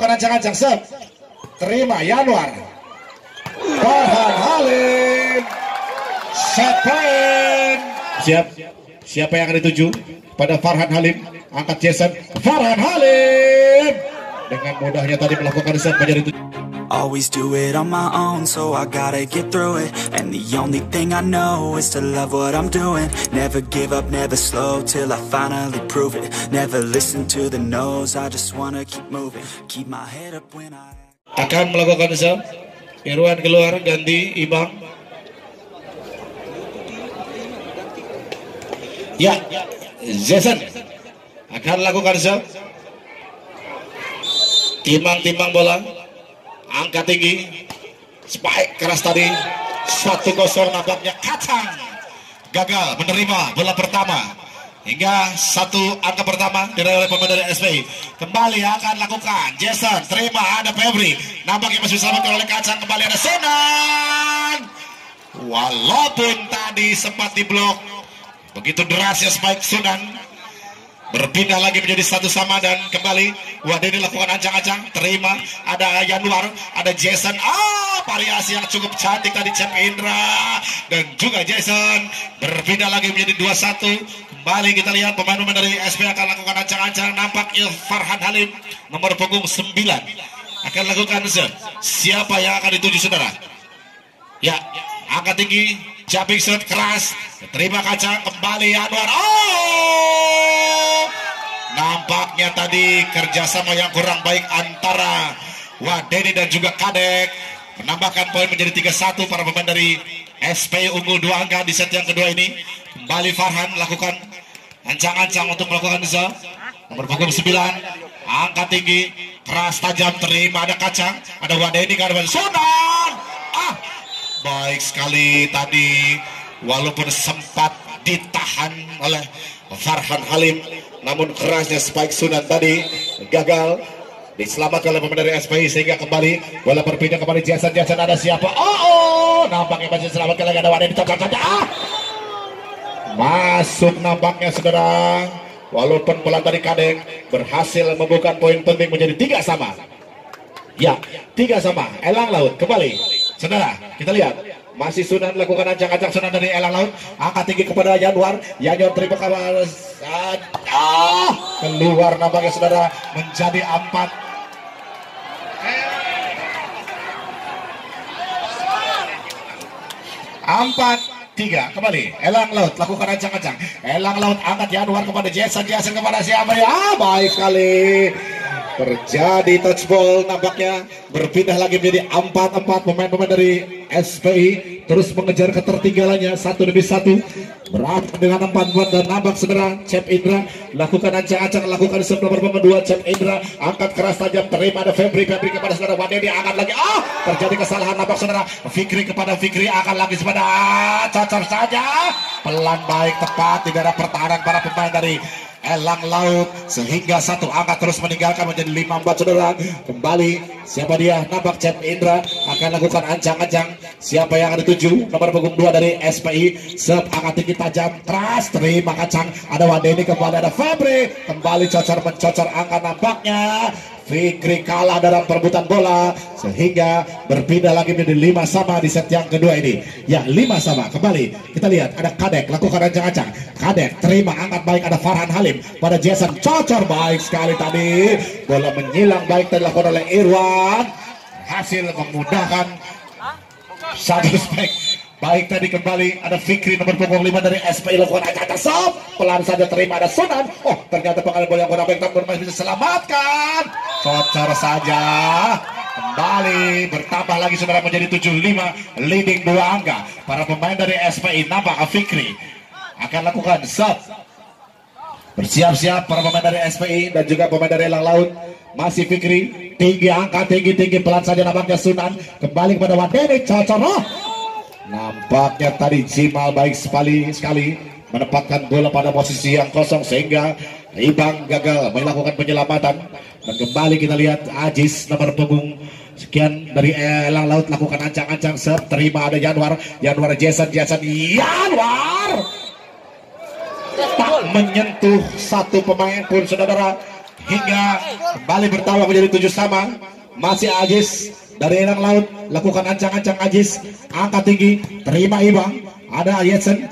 lakukan ancang-ancang set. Terima Januar. Farhan Halim. Set point. Siap. Siapa yang akan dituju? Pada Farhan Halim. Angkat Jason. Farhan Halim. Dengan mudahnya tadi melakukan set menjadi 7. Always do it on my own, so I gotta get through it. And the only thing I know is to love what I'm doing. Never give up, never slow, till I finally prove it. Never listen to the no's, I just wanna keep moving. Keep my head up when I... Akan melakukan serve. Irwan keluar, ganti Ibang. Ya, Jason akan lakukan serve. Timbang-timbang bola. Angkat tinggi, spike keras tadi, 1-0 nampaknya Kacang gagal menerima bola pertama hingga 1 angka pertama diraih oleh pemain dari SPI. Kembali akan lakukan Jason, terima ada Febri, nampaknya masih diselamatkan oleh Kacang. Kembali ada Sunan, walaupun tadi sempat diblok, begitu derasnya spike Sunan. Berpindah lagi menjadi 1 sama dan kembali Wadeni lakukan ancang-ancang, terima ada Januar, ada Jason, variasi yang cukup cantik tadi Cep Indra dan juga Jason. Berpindah lagi menjadi 2-1. Kembali kita lihat pemain-pemain dari SP akan lakukan ancang-ancang. Nampak Farhan Halim nomor punggung 9 akan lakukan set. Siapa yang akan dituju saudara? Ya, angkat tinggi, jumping shot keras, terima Kacang, kembali Januar. Nampaknya tadi kerjasama yang kurang baik antara Wadeni dan juga Kadek menambahkan poin menjadi 3-1 para pemain dari SP unggul 2 angka di set yang kedua ini. Kembali Farhan lakukan ancang-ancang untuk melakukan serve. Nomor punggung 9 angkat tinggi keras tajam, terima ada Kacang, ada Wadeni, ada Sunan. Baik sekali tadi walaupun sempat ditahan oleh Farhan Halim, namun kerasnya spike Sunan tadi gagal diselamatkan oleh pemain dari SPI sehingga kembali bola berpindah kembali Jason ada siapa? Nampaknya masih diselamatkan lagi ada Wadeni, ditangkap saja. Masuk nampaknya saudara, walaupun bola tadi Kadek berhasil membuka poin penting menjadi 3 sama. Ya, 3 sama. Elang Laut kembali saudara, kita lihat masih Sunan lakukan ancang-ancang. Sunan dari Elang Laut angkat tinggi kepada Januar. Januar terima kabar keluar nampaknya saudara menjadi 4. 4-3 kembali. Elang Laut lakukan ancang-ancang. Elang Laut angkat Januar kepada Jason kepada siapa ya? Baik sekali. Terjadi touch ball nampaknya, berpindah lagi menjadi 4-4. Pemain-pemain dari SPI terus mengejar ketertinggalannya 1-1. Berada dengan 4-4 dan nampak saudara Cep Indra lakukan ancang-ancang, lakukan serve nomor pemain 2 Cep Indra angkat keras tajam, terima ada Febri kepada saudara Wadeni, angkat lagi. Terjadi kesalahan nampak saudara. Fikri kepada Fikri, akan lagi kepada cocor saja. Pelan baik tepat di daerah pertahanan para pemain dari Elang Laut sehingga 1 angka terus meninggalkan menjadi 5-4 saudara. Kembali siapa dia? Nampak Cep Indra akan lakukan ancang-ancang. Siapa yang akan dituju? Nomor punggung 2 dari SPI. Serve angkat tinggi tajam keras, terima Kacang, ada Wadeni, kembali ada Febri, kembali cocor mencocor angka. Nampaknya Fikri kalah dalam perebutan bola sehingga berpindah lagi menjadi 5 sama di set yang kedua ini. Ya, 5 sama. Kembali kita lihat ada Kadek lakukan ancang-ancang. Kadek terima angkat baik, ada Farhan Halim pada Jason, cocor baik sekali tadi. Bola menyilang baik tadi dilakukan oleh Irwan, hasil memudahkan 1 spek. Baik tadi kembali ada Fikri nomor punggung 5 dari SPI lakukan ancang-ancang sob. Pelan saja terima ada Sunan. Ternyata pengalih bola yang kurang baik tapi masih bisa selamatkan. Cocor saja. Kembali bertambah lagi saudara menjadi 7-5, leading 2 angka. Para pemain dari SPI nampak Fikri akan lakukan sob. Bersiap-siap para pemain dari SPI dan juga pemain dari Elang Laut. Masih Fikri tinggi angka, tinggi pelan saja nampaknya Sunan. Kembali kepada Wadeni, cocor. Nampaknya tadi Jimal baik sekali menempatkan bola pada posisi yang kosong sehingga Ibang gagal melakukan penyelamatan. Dan kembali kita lihat Ajis nomor punggung sekian dari Elang Laut lakukan ancang-ancang serve, terima ada Januar Jason Januar tak menyentuh 1 pemain pun saudara. hingga kembali bertambah menjadi 7 sama. Masih Ajis dari Elang Laut, lakukan ancang-ancang Ajis, angkat tinggi, terima imbang. Ada Yetsen,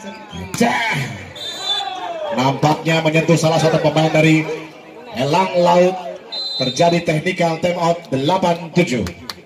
nampaknya menyentuh salah satu pemain dari Elang Laut. Terjadi technical time out 8-7.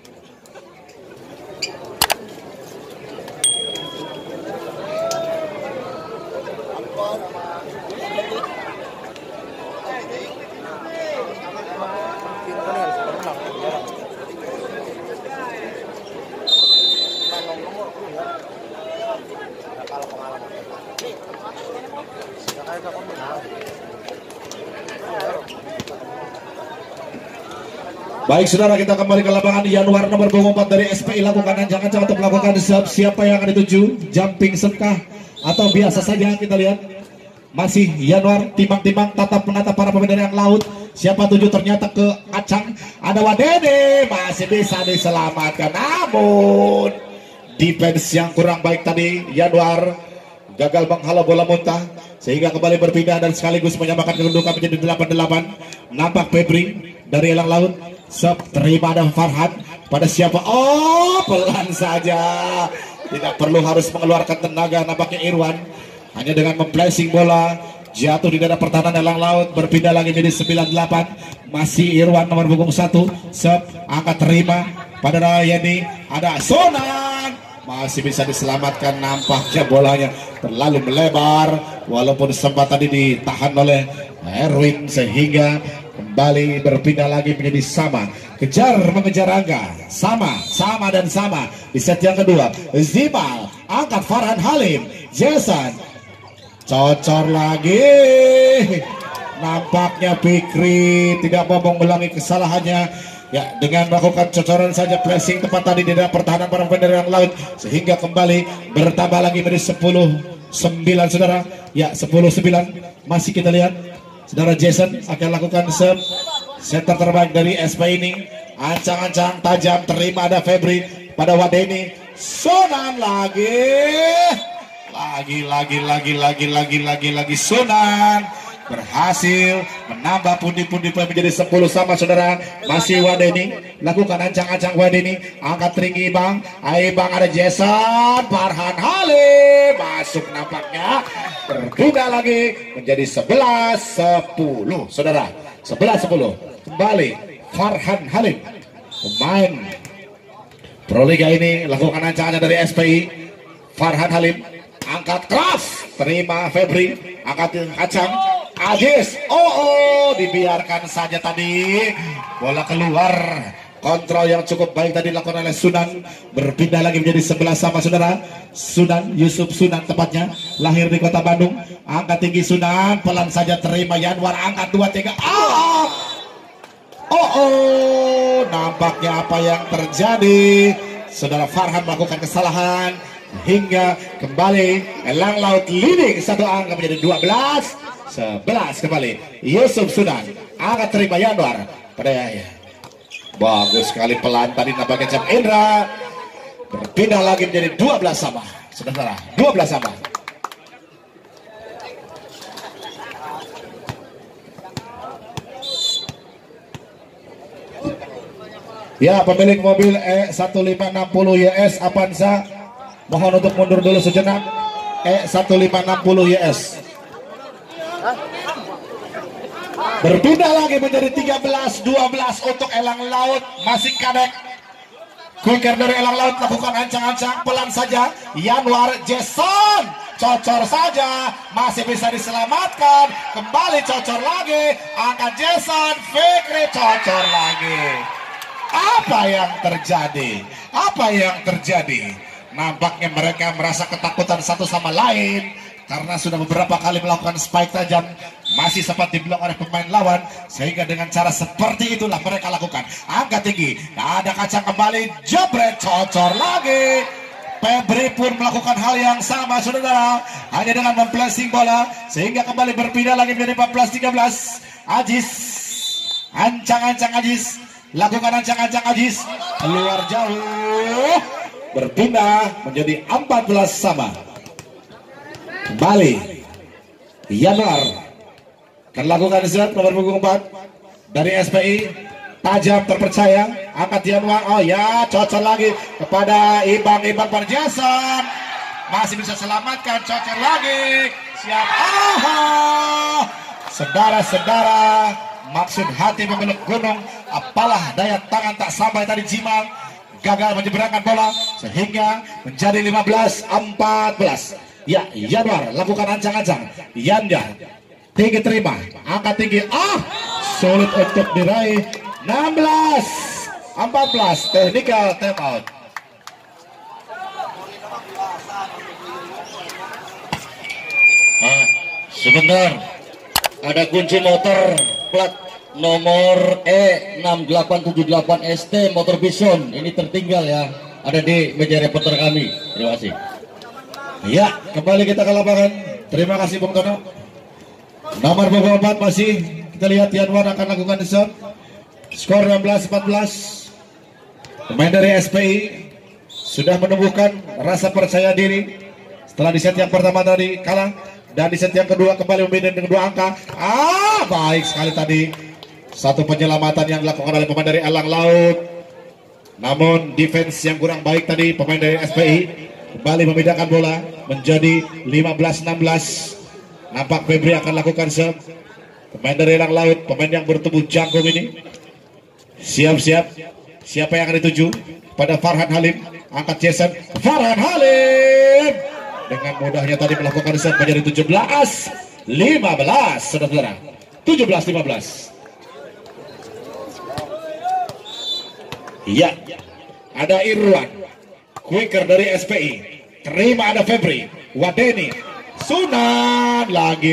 Baik saudara, kita kembali ke lapangan. Yanuar nomor punggung 4 dari SPI lakukan ancang-ancang untuk melakukan siapa yang akan dituju, jumping sekah atau biasa saja. Kita lihat masih Yanuar timbang-timbang tatap menatap para pemain dari Elang Laut. Siapa tuju ternyata ke Acang, ada Wadene, masih bisa diselamatkan, namun defense yang kurang baik tadi. Yanuar gagal menghalau bola muntah sehingga kembali berpindah dan sekaligus menyamakan kedudukan menjadi 8-8. Nampak Febri dari Elang Laut, terima ada Farhan pada siapa? Oh, pelan saja, tidak perlu harus mengeluarkan tenaga. Nampaknya Irwan hanya dengan memplacing bola jatuh di dada pertahanan Elang Laut, berpindah lagi menjadi 9-8. Masih Irwan nomor punggung 1, angkat terima pada Rayani, ada Sonan, masih bisa diselamatkan. Nampaknya bolanya terlalu melebar walaupun sempat tadi ditahan oleh Erwin sehingga kembali berpindah lagi menjadi sama. Kejar mengejar Angga, sama dan sama di set yang kedua. Zimal angkat Farhan Halim, Jason cocor lagi. Nampaknya Fikri tidak mau mengulangi kesalahannya ya dengan melakukan cocoran saja, placing tepat tadi di dalam pertahanan para pemain dari Elang Laut sehingga kembali bertambah lagi menjadi 10-9 saudara. Ya 10-9 masih kita lihat. Saudara Jason akan lakukan center terbaik dari SP ini. Ancang-ancang tajam, terima ada Febri pada Wadeni. Sonan lagi Sonan berhasil menambah pundi-pundi menjadi 10 sama saudara. Masih Wadeni, lakukan ancang-ancang Wadeni, angkat tinggi Bang. Bang ada Jason, Farhan Halim masuk, nampaknya berpindah lagi menjadi 11-10 saudara. 11-10 kembali Farhan Halim, pemain Proliga ini, lakukan ancang-ancang dari SPI. Farhan Halim angkat keras, terima Febri, angkat Acang, Ajis, dibiarkan saja tadi, bola keluar. Kontrol yang cukup baik tadi dilakukan oleh Sunan, berpindah lagi menjadi 11 sama saudara. Sunan, Yusuf Sunan tepatnya, lahir di kota Bandung. Angkat tinggi Sunan, pelan saja terima Yanwar, angkat 2-3. Nampaknya apa yang terjadi, saudara Farhan melakukan kesalahan hingga kembali Elang Laut leading 1 angka menjadi 12-11 kembali. Yusuf Sunan angkat terima Yanwar pada bagus sekali, pelan tadi nampaknya Cem Indra, berpindah lagi menjadi 12 sama saudara, 12 sama. Ya, pemilik mobil E1560 YS Avanza mohon untuk mundur dulu sejenak. E1560 YS berpindah lagi menjadi 13-12 untuk Elang Laut. Masih Kadek, quicker dari Elang Laut, lakukan ancang-ancang pelan saja. Yanwar, Jason cocor saja, masih bisa diselamatkan. Kembali cocor lagi, angkat Jason, Fikri cocor lagi. Apa yang terjadi? Nampaknya mereka merasa ketakutan satu sama lain karena sudah beberapa kali melakukan spike tajam, masih sempat diblok oleh pemain lawan, sehingga dengan cara seperti itulah mereka lakukan. Angkat tinggi, ada Kacang kembali, jebret, cocor lagi. Febri pun melakukan hal yang sama saudara, hanya dengan memplacing bola sehingga kembali berpindah lagi menjadi 14-13. Ajis, ancang-ancang Ajis, lakukan ancang-ancang Ajis, keluar jauh, berpindah menjadi 14 sama. Kembali Yanuar akan lakukan set nomor punggung 4. dari SPI. Tajam terpercaya, angkat Januar. Oh ya, cocok lagi kepada Ibang pada Jason. Masih bisa selamatkan, cocok lagi. Siap. Saudara-saudara, maksud hati memeluk gunung, apalah daya tangan tak sampai tadi Jimal. Gagal menyeberangkan bola sehingga menjadi 15-14. Ya, Januar lakukan ancang-ancang. Yanda tinggi terima, angkat tinggi. Sulit untuk diraih. 16-14, technical time out. Sebentar, ada kunci motor plat nomor E6878 ST motor Bison. Ini tertinggal ya, ada di meja reporter kami. Terima kasih. Ya, kembali kita ke lapangan. Terima kasih Bung Tono. Nomor 24 masih kita lihat Januar akan lakukan shot. Skor 16-14. Pemain dari SPI sudah menumbuhkan rasa percaya diri setelah di set yang pertama tadi kalah, dan di set yang kedua kembali memimpin dengan 2 angka. Baik sekali tadi satu penyelamatan yang dilakukan oleh pemain dari Elang Laut. Namun defense yang kurang baik tadi pemain dari SPI kembali memindahkan bola menjadi 15-16. Nampak Febri akan lakukan serve. Pemain dari Elang Laut, pemain yang bertubuh jangkung ini. Siap-siap. Siapa yang akan dituju? Pada Farhan Halim. Angkat Jason. Farhan Halim dengan mudahnya tadi melakukan set menjadi 17-15. Saudara-saudara, 17-15. Iya, ada Irwan Quicker dari SPI. Terima ada Febri. Wadeni. Sunan lagi.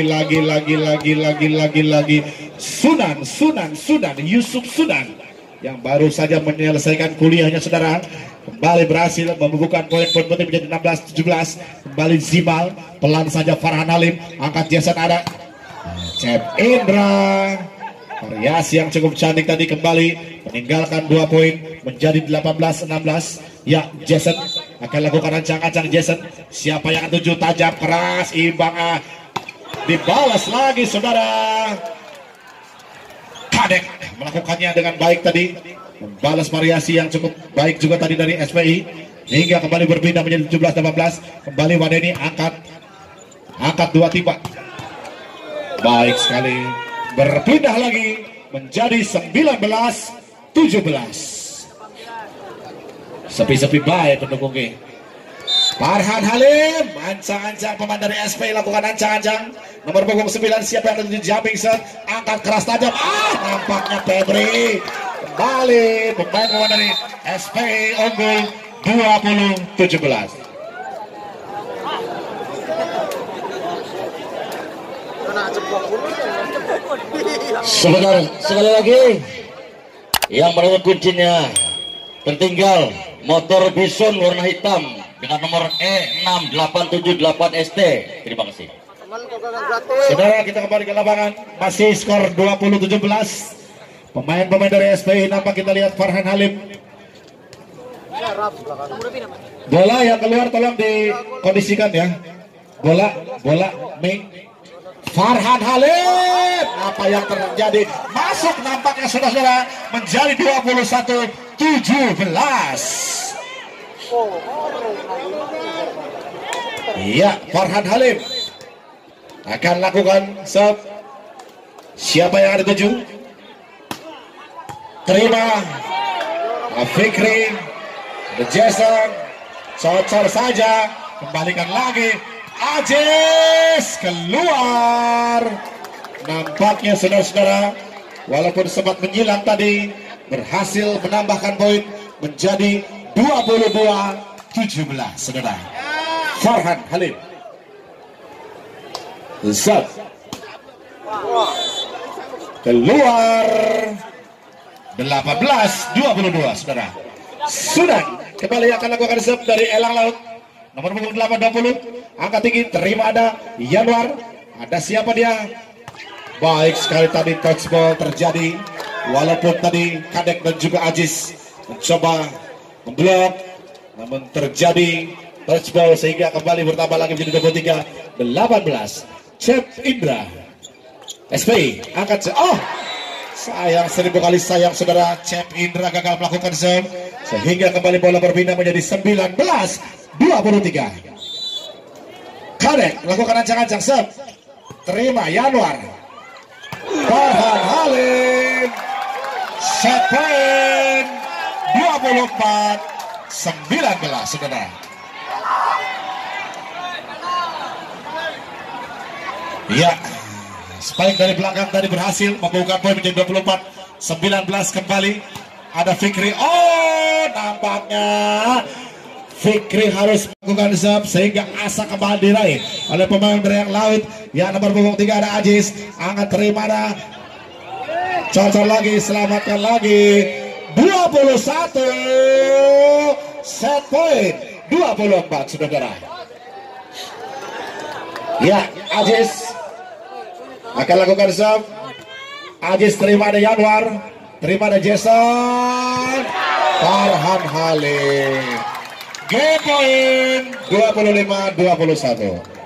Sunan Yusuf Sunan yang baru saja menyelesaikan kuliahnya, saudara, kembali berhasil membukukan poin-poin penting menjadi 16-17. Kembali Zimal, pelan saja Farhan Halim, angkat Jason ada Cep Indra, variasi yang cukup cantik tadi kembali meninggalkan 2 poin menjadi 18-16. Ya, Jason akan lakukan ancang-ancang. Jason, siapa yang akan tuju? Tajam keras, imbang, dibalas lagi, saudara. Kadek melakukannya dengan baik tadi, membalas variasi yang cukup baik juga tadi dari SPI hingga kembali berpindah menjadi 17-18. Kembali Wadeni angkat 2 tiba. Baik sekali, berpindah lagi menjadi 19-17. Sepi-sepi baik pendukungnya. Farhan Halim, ancang-ancang pemain dari SPI lakukan ancang-ancang. Nomor punggung 9, siapa yang ada di jumping set, angkat keras tajam. Nampaknya Febri. Kembali pemain dari SPI unggul 20-17. Sebentar, sekali lagi yang merebut kuncinya tertinggal motor Bison warna hitam dengan nomor E6878 ST. Terima kasih. Saudara, kita kembali ke lapangan. Masih skor 20-17. Pemain-pemain dari SPI nampak kita lihat Farhan Halim. Bola yang keluar tolong dikondisikan ya. Bola Ming. Farhan Halim, apa yang terjadi? Masuk nampaknya saudara-saudara menjadi 21-17. Iya, Farhan Halim akan lakukan serve. Siapa yang ada tuju? Terima Fikri, The Jason, cocor saja, kembalikan lagi. Ajis keluar. Nampaknya saudara-saudara, walaupun sempat menyilang tadi, berhasil menambahkan poin menjadi 22-17. Saudara, Farhan Halim Zat keluar 18-22. Saudara, Sudan kembali akan lakukan serve dari Elang Laut. Nomor punggung 8-20, angkat tinggi, terima ada Januar. Ada siapa dia? Baik sekali tadi touch ball terjadi. Walaupun tadi Kadek dan juga Ajis mencoba memblok, namun terjadi touch ball sehingga kembali bertambah lagi menjadi 23-18. Cep Indra SPI angkat Sayang, 1000 kali sayang saudara. Cep Indra gagal melakukan serve sehingga kembali bola berpindah menjadi 19-23. Kadek melakukan ancang-ancang serve. Terima Yanuar. Farhan Halim. Set point 24-19 saudara. Ya, spike dari belakang tadi berhasil membuka poin menjadi 24-19 kembali. Ada Fikri. Oh, nampaknya Fikri harus melakukan serve sehingga asa kembali diraih oleh pemain dari yang laut. Yang nomor punggung 3 ada Ajis. Angkat terima ada. Cocok lagi, selamatkan lagi. 21 set point 24 saudara. Ya, Ajis akan lakukan serve. Ajis terima ada Yanwar, terima ada Jason. Farhan Halim. Game point 25-21.